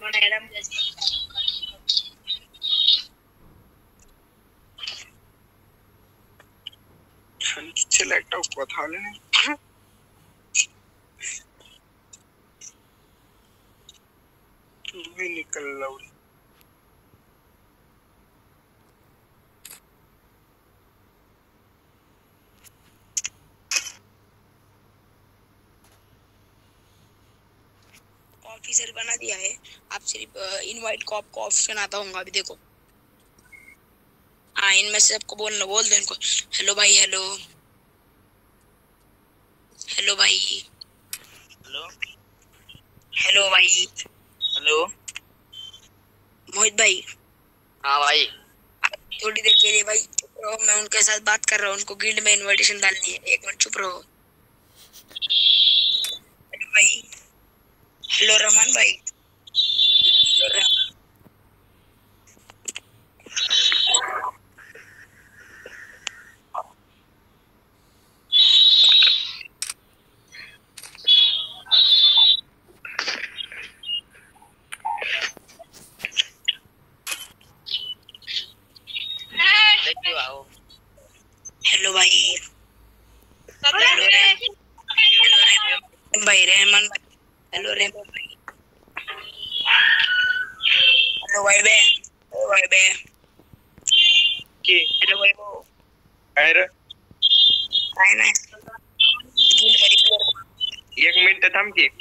Madam जैसे laptop কথা বলে তুমি निकल लो ऑफिसर बना दिया है। आप सिर्फ इनवाइट को आपको ऑप्शन आता होगा अभी देखो। हाँ इनमें से सबको बोल दो इनको। हेलो भाई हेलो हेलो भाई हेलो हेलो भाई हेलो मोहित भाई। हाँ भाई थोड़ी देर के लिए भाई चुप रहो, मैं उनके साथ बात कर रहा हूँ। उनको गिल्ड में इनविटेशन डालनी है। एक मिनट चुप रहो। हेलो भाई हेलो रमन भाई हेलो रमन। हेलो भाई हेलो भाई रहमान भाई हेलो रहमान भाई हेलो भाई बे ओ भाई बे की हेलो भाई वो काय रे काय नाही गिल्ड मध्ये प्लेयर 1 मिनिट थांब की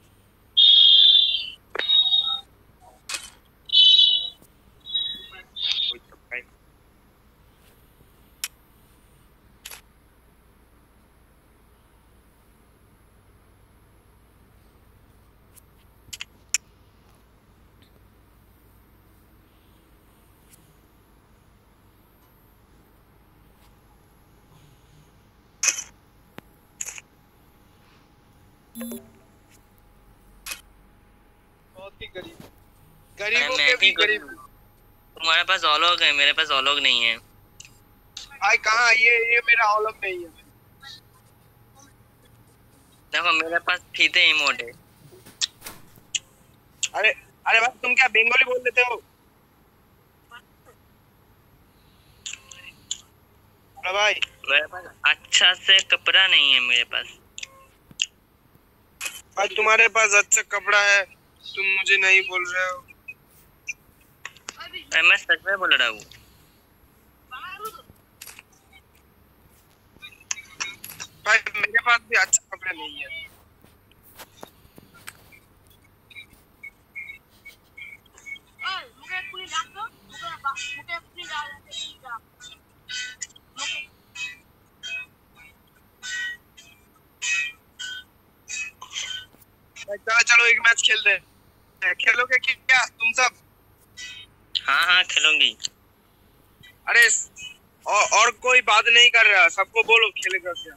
बहुत ही गरीब गरीबों के भी गरीब। तुम्हारे पास ऑलॉग है, मेरे पास ऑलॉग नहीं है भाई कहाँ ये मेरा ऑलॉग नहीं है। देखो मेरे पास फीते इमोट है। अरे अरे भाई तुम क्या बंगाली बोल लेते हो। अरे भाई मेरे पास अच्छा से कपड़ा नहीं है मेरे पास। भाई तुम्हारे पास अच्छा कपड़ा है, तुम मुझे नहीं बोल रहे हो। मैं सच में बोल रहा हूँ। भाई मेरे पास भी अच्छा कपड़ा नहीं है। चलो चलो एक मैच खेलते हैं। खेलोगे क्या तुम सब? हाँ हाँ खेलूंगी। अरे और कोई बात नहीं कर रहा, सबको बोलो खेलेगा क्या।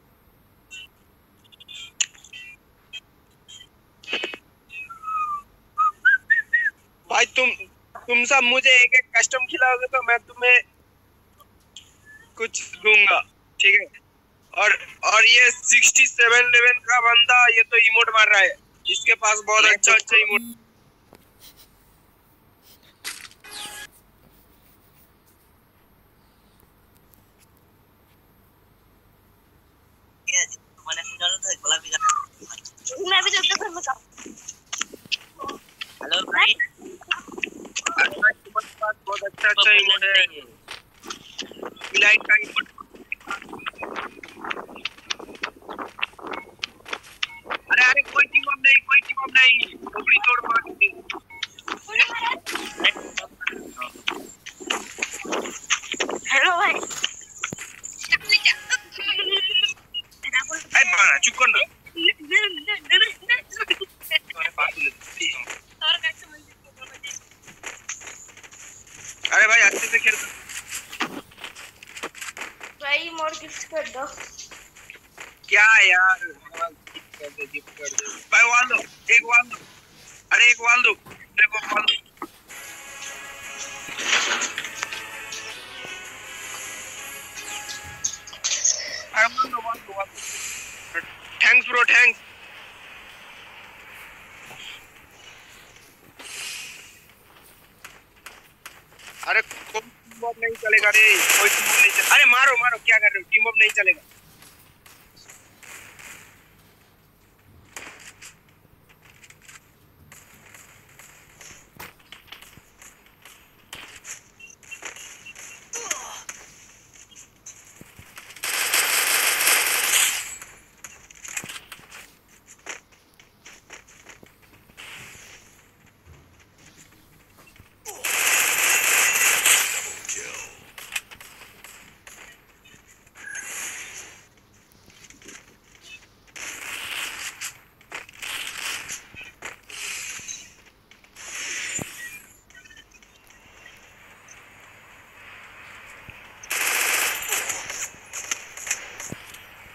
भाई तुम सब मुझे एक एक कस्टम खिलाओगे तो मैं तुम्हें कुछ दूंगा, ठीक है। और ये 67 लेवल का बंदा ये तो इमोट मार रहा है, इसके पास बहुत अच्छा अच्छा इमोट। मैं भी जब घर में था। हेलो भाई तुम्हारे पास बहुत अच्छा अच्छा इमोट है, मिलाइट का इमोट। अरे अरे कोई टीम अप नहीं टोकरी तोड़ मार दी। हेलो भाई अरे बाना चुप कर ना। अरे भाई अच्छे से खेल भाई मोर गिफ्ट कर दो। क्या यार गिफ्ट कर दे भाई। वाल दो एक वाल दो। अरे एक वाल दो मेरे को वाल दो। वाल दो। Thanks bro thanks. अरे कोई टीम अप नहीं चलेगा रे, कोई टीम अप नहीं चलेगा। अरे मारो मारो, क्या कर रहे हो, टीम अप नहीं चलेगा।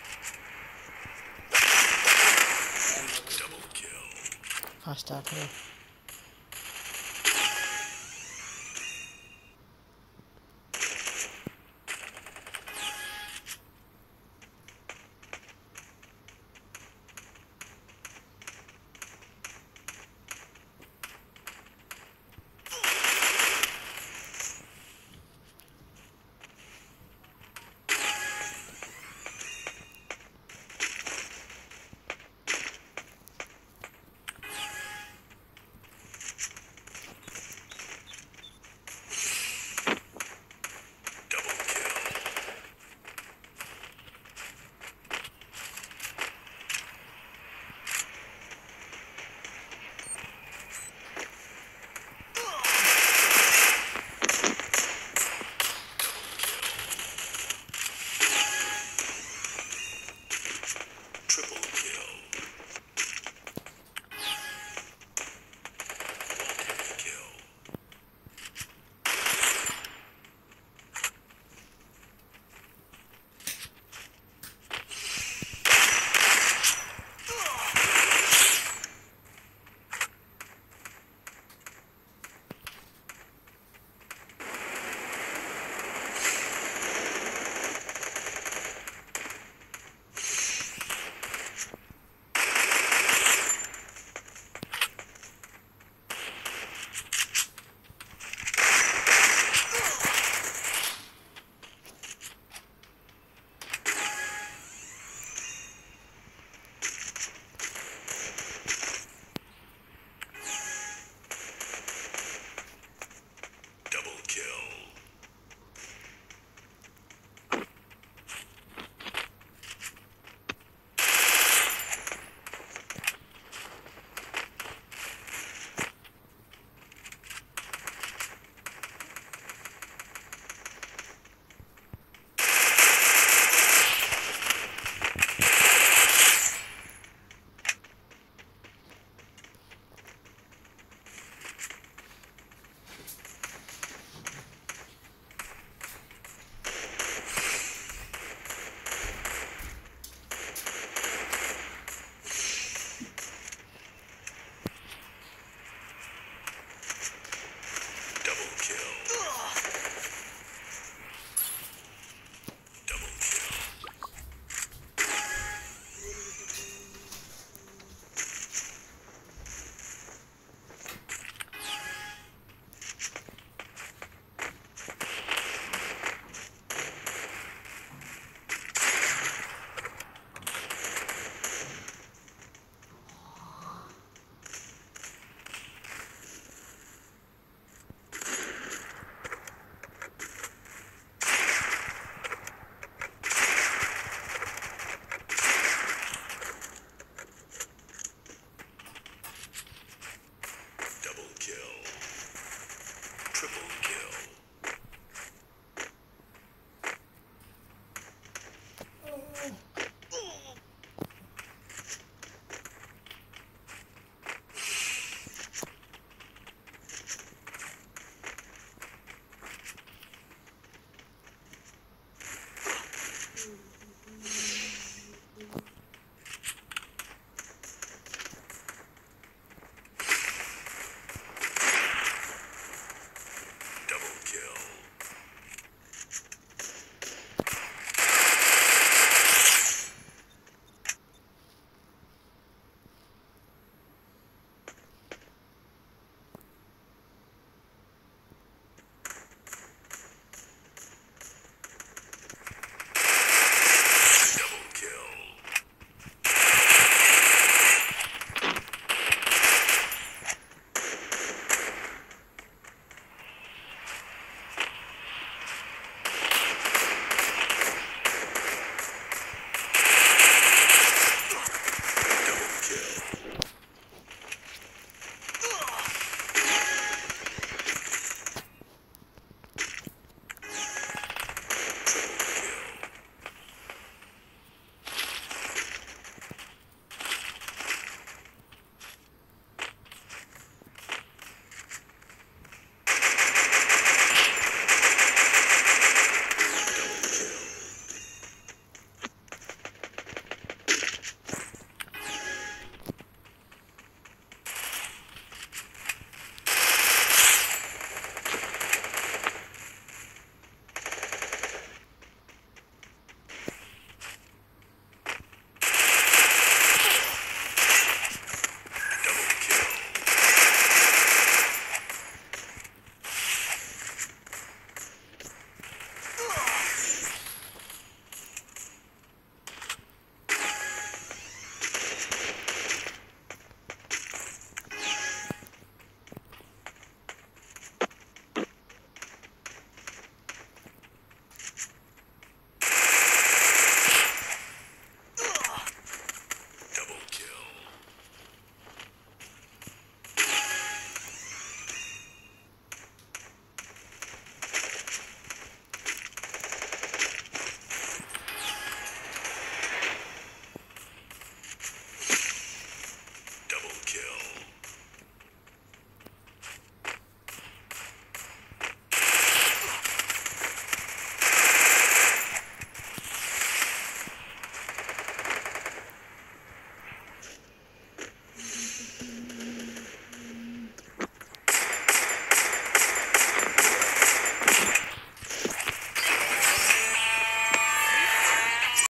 फास्ट स्टार्ट है।